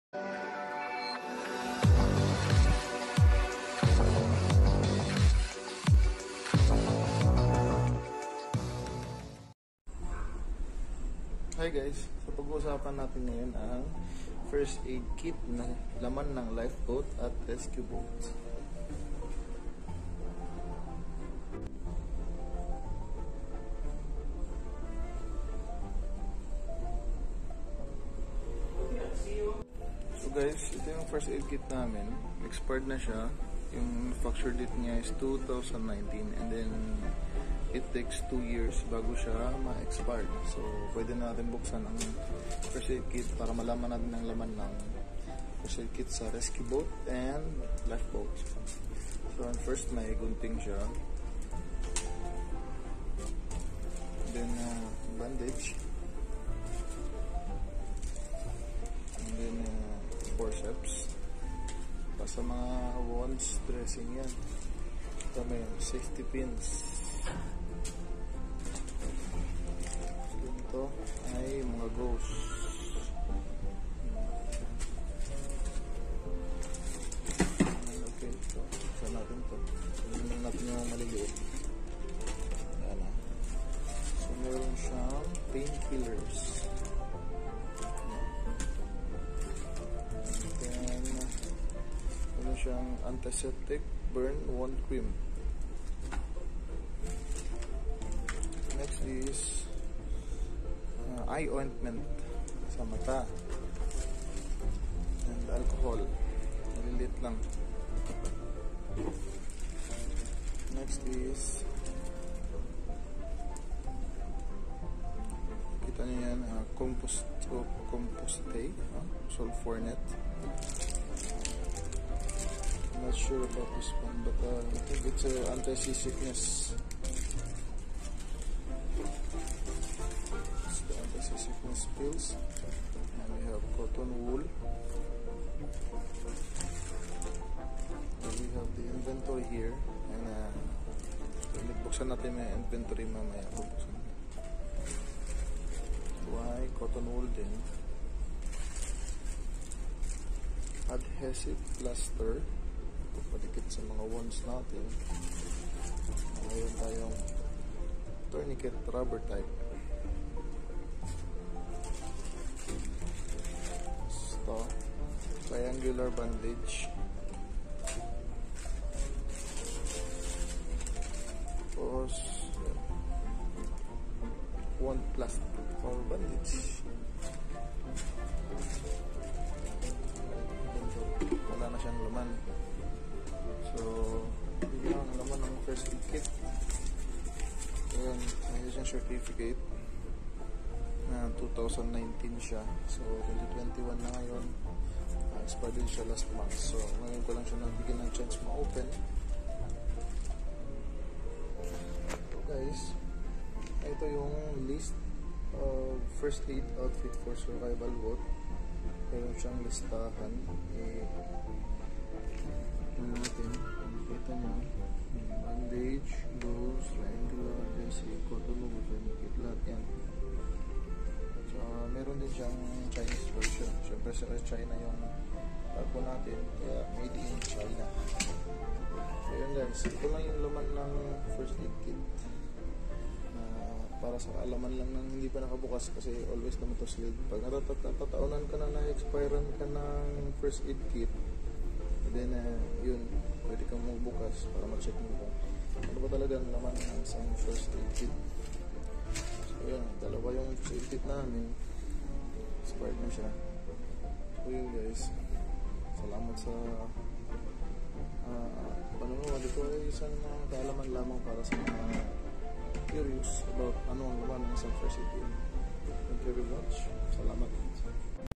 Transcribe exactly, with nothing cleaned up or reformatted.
Hi guys, so pag-uusapan natin ngayon ang first aid kit na laman ng lifeboat at rescue boat. So guys, ito yung first aid kit namin. Expired na siya. Yung manufacture date niya is two thousand nineteen and then it takes two years bago siya ma-expired. So, pwede natin buksan ang first aid kit para malaman natin ang laman ng first aid kit sa rescue boat and lifeboat. So, first may gunting siya. Then, uh, bandage. And then, uh, forceps. Para sa mga wounds, dressing yan. Ito may safety pins. Ito ay mga ghost. Okay, so saan natin ito? Tignan natin yung maliliit. Ayan na. So meron siyang painkillers. Then meron siyang antiseptic burn wound cream. Next is uh, eye ointment sa mata and alcohol, malilit lang. Next is kita niyo yan, uh, compost oh, composte uh, sulfornet. I'm not sure about this one, but uh, I think it's uh, anti-seasickness. Sickness pills, and we have cotton wool, and we have the inventory here, and uh, buksan natin may inventory mamaya. Buksan why cotton wool din, adhesive plaster padikit sa mga wounds natin. Mayroon tayong tourniquet rubber type. Triangular bandage, tapos one plastic or bandage. Wala na siyang laman. So yun ang laman ng first aid kit. Ayan, mayroon siyang certificate na two thousand nineteen siya. So twenty twenty-one na ngayon. Uh, expired din siya last month. So ngayon ko lang siya nabigyan ng chance ma-open. So guys, ito yung list of first aid outfit for survival boat. Mayroon siyang listahan. Eh, natin. Kita nyo. Bandage, gauze, triangular, basic, cotton wool, tourniquet, lahat yan. So, meron din siyang Chinese version. Siyempre sa China yung tapo natin. Kaya made in China. So yun guys, ito lang yung laman ng first aid kit. Uh, para sa kaalaman lang ng hindi pa nakabukas kasi always naman to sealed. Pag natataunan ka na na-expirean ka ng first aid kit, then uh, yun, pwede kang magbukas para ma-check mo kung ano ba talaga ang laman ng isang first aid kit. Ayan, dalawa yung first aid kit namin. Expired na siya. So yun guys, salamat sa uh, panonood. Ito ay isang uh, kaalaman lamang para sa mga curious about ano ang laman ng isang first aid kit. Thank you very much. Salamat.